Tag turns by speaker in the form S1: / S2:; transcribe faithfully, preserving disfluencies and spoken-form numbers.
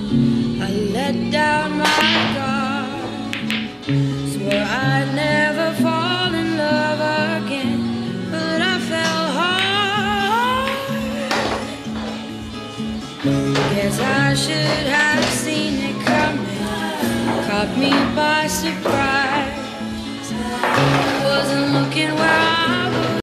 S1: I let down my guard, swore I'd never fall in love again, but I fell hard. Guess I should